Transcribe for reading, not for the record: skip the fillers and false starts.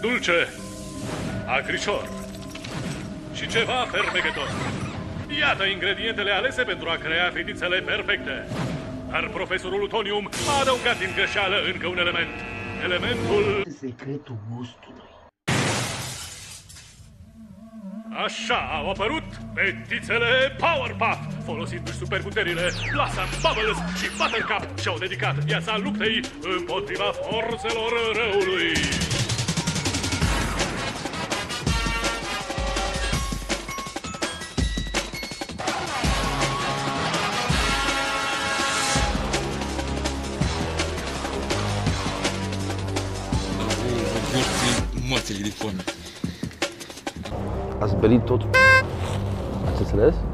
dulce, acrișor și ceva fermecător. Iată ingredientele alese pentru a crea fetițele perfecte. Dar profesorul Utonium a adăugat din greșeală încă un element. Elementul... secretul gustului. Așa au apărut fetițele Powerpuff, folosindu-și superputerile Blossom, Bubbles și Buttercup și-au dedicat viața luptei împotriva forțelor răului. Moțele de foame. Ați belit tot? Ați înțeles?